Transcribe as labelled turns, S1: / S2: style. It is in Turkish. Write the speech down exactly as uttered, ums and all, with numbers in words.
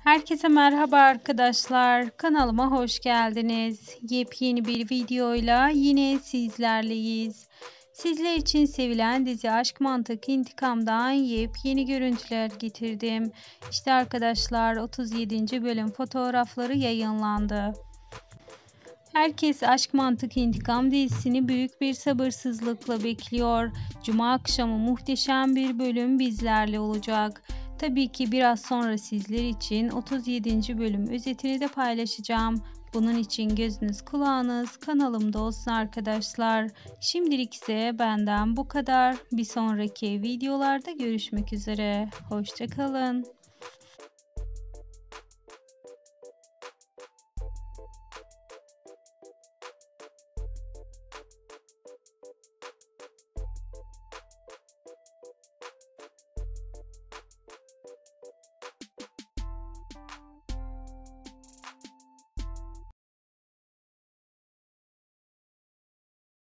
S1: Herkese merhaba arkadaşlar. Kanalıma hoş geldiniz. Yepyeni bir videoyla yine sizlerleyiz. Sizler için sevilen dizi Aşk Mantık İntikam'dan yepyeni görüntüler getirdim. İşte arkadaşlar otuz yedinci bölüm fotoğrafları yayınlandı. Herkes Aşk Mantık İntikam dizisini büyük bir sabırsızlıkla bekliyor. Cuma akşamı muhteşem bir bölüm bizlerle olacak. Tabii ki biraz sonra sizler için otuz yedinci bölüm özetini de paylaşacağım. Bunun için gözünüz kulağınız kanalımda olsun arkadaşlar. Şimdilik ise benden bu kadar. Bir sonraki videolarda görüşmek üzere. Hoşça kalın.